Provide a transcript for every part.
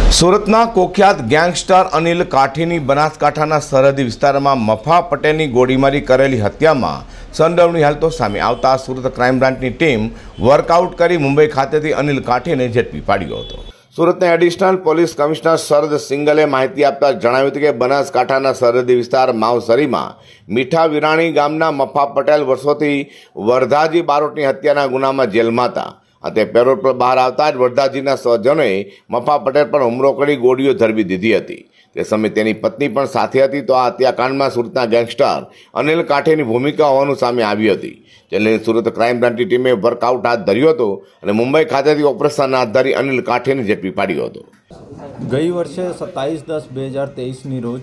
સુરતના કુખ્યાત ગેંગસ્ટર અનિલ કાઠીની બનાસકાંઠાના સરહદી વિસ્તારમાં મફા પટેલની ગોળીમારી કરેલી હત્યામાં સંડોવણી હાલતો સામે આવતા સુરત ક્રાઇમ બ્રાન્ચની ટીમ વર્કઆઉટ કરી મુંબઈ ખાતેથી અનિલ કાઠીને ઝડપી પાડ્યો હતો। સુરતના એડિશનલ પોલીસ કમિશનર શરદ સિંગલે માહિતી આપતા જણાવ્યું હતું કે બનાસકાંઠાના સરહદી વિસ્તાર માવસરીમાં મીઠા વિરાણી ગામના મફા પટેલ વર્ષોથી વરદાજી બારોટની હત્યાના ગુનામાં જેલમાં હતા। તે પેરોલ પર બહાર આવતા જ વરદાજીના સ્વજનોએ મફા પટેલ પર હુમલો કરી ગોળીઓ ધરબી દીધી હતી। તે સમયે તેની પત્ની પણ સાથે હતી। તો આ હત્યાકાંડમાં સુરતના ગેંગસ્ટર અનિલ કાઠીની ભૂમિકા હોવાનું સામે આવ્યું હતી, જેને સુરત ક્રાઇમ બ્રાન્ચની ટીમે વર્કઆઉટ હાથ ધર્યો હતો અને મુંબઈ ખાતેથી ઓપરેશન હાથ ધરી અનિલ કાઠીને ઝડપી પાડ્યો હતો। ગઈ વર્ષે 27/10/2023ની રોજ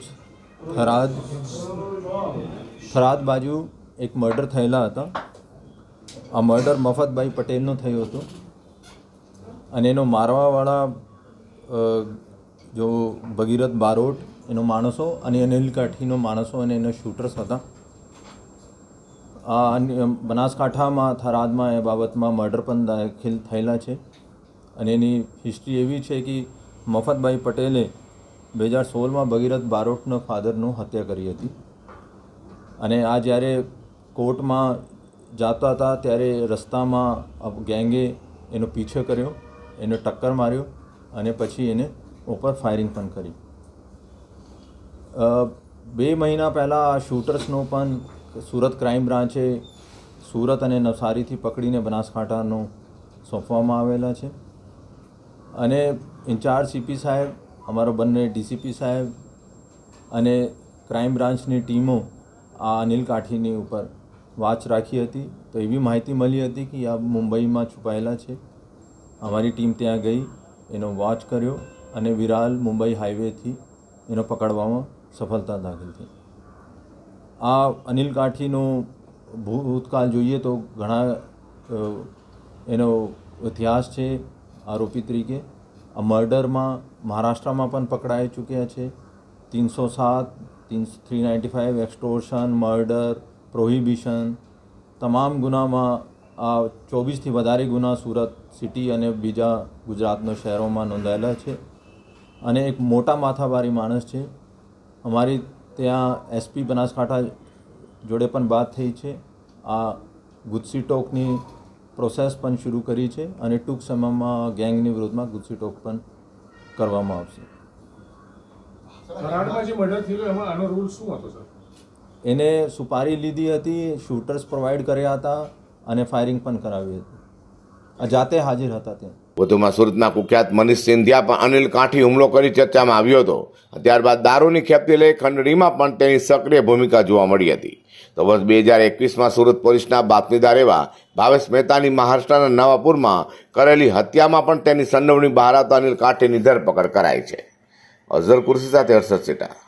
થરાદ બાજુ એક મર્ડર થયેલા હતા। આ મર્ડર મફતભાઈ પટેલનો થયો હતો અને એનો મારવાવાળા જો ભગીરથ બારોટ એનો માણસો અને અનિલ કાઠીનો માણસો અને એના શૂટર્સ હતા। આ બનાસકાંઠામાં થરાદમાં એ બાબતમાં મર્ડર પણ દાખલ થયેલા છે અને એની હિસ્ટ્રી એવી છે કે મફતભાઈ પટેલે 2016માં ભગીરથ બારોટનો ફાધરનું હત્યા કરી હતી અને આ જ્યારે કોર્ટમાં જાતા હતા ત્યારે રસ્તામાં ગેંગે એનો પીછો કર્યો, એને ટક્કર માર્યો અને પછી એને ઉપર ફાયરિંગ પણ કરી। 2 મહિના પહેલાં આ શૂટર્સનો પણ સુરત ક્રાઇમ બ્રાન્ચે સુરત અને નવસારીથી પકડીને બનાસકાંઠાનો સોંપવામાં આવેલા છે અને ઇન્ચાર્જ સીપી સાહેબ, અમારો બંને ડીસીપી સાહેબ અને ક્રાઇમ બ્રાન્ચની ટીમો આ અનિલ કાઠીની ઉપર વાચ રાખી હતી। તો એવી માહિતી મળી હતી કે આ મુંબઈમાં છુપાયેલા છે। અમારી ટીમ ત્યાં ગઈ, એનો વોચ કર્યો અને વિરાલ મુંબઈ હાઈવેથી એનો પકડવામાં સફળતા દાખલ થઈ। આ અનિલ કાઠીનો ભૂતકાળ જોઈએ તો ઘણા એનો ઇતિહાસ છે આરોપી તરીકે। આ મર્ડરમાં મહારાષ્ટ્રમાં પણ પકડાઈ ચૂક્યા છે। 307, 395, એક્સટોર્શન, મર્ડર, પ્રોહિબિશન તમામ ગુનામાં આ 24થી વધારે ગુના સુરત સિટી અને બીજા ગુજરાતના શહેરોમાં નોંધાયેલા છે અને એક મોટા માથાભારી માણસ છે। અમારી ત્યાં એસપી બનાસકાંઠા જોડે પણ વાત થઈ છે। આ ગુજસી ટોકની પ્રોસેસ પણ શરૂ કરી છે અને ટૂંક સમયમાં ગેંગની વિરુદ્ધમાં ગુજસી ટોક પણ કરવામાં આવશે। એને સુપારી લીધી હતી, શૂટર્સ પ્રોવાઈડ કર્યા હતા અને ફાયરિંગ પણ કરાવી હતી। જાતે હાજર હતા ત્યાં। વધુમાં સુરતના કુખ્યાત મનીષ સિંધિયા પણ અનિલ કાઠી હુમલો કરી ચર્ચામાં આવ્યો હતો। ત્યારબાદ દારૂની ખેપથી લઈ ખંડણીમાં પણ તેની સક્રિય ભૂમિકા જોવા મળી હતી। તો વર્ષ 2021માં સુરત પોલીસના બાતમીદાર એવા ભાવેશ મહેતાની મહારાષ્ટ્રના નવાપુરમાં કરેલી હત્યામાં પણ તેની સંડોવણી બહાર આવતા અનિલ કાઠીની ધરપકડ કરાઈ છે। અઝર કુર્સી સાથે હર્ષદ સેટા।